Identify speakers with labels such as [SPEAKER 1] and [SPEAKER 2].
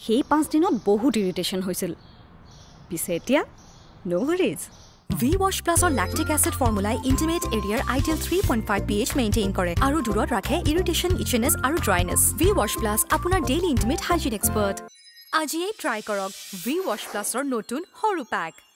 [SPEAKER 1] সেই 5 দিনত বহুত ইৰিটেশন হৈছিল পিছে এতিয়া no worries
[SPEAKER 2] V-Wash Plus or lactic acid formula intimate area ideal 3.5 pH maintain কৰে আৰু দূৰত ৰাখে irritation, itchiness আৰু dryness. V-Wash Plus আপোনাৰ daily intimate hygiene expert. আজিয়ে try কৰক V-Wash Plus ৰ নতুন সৰু pack.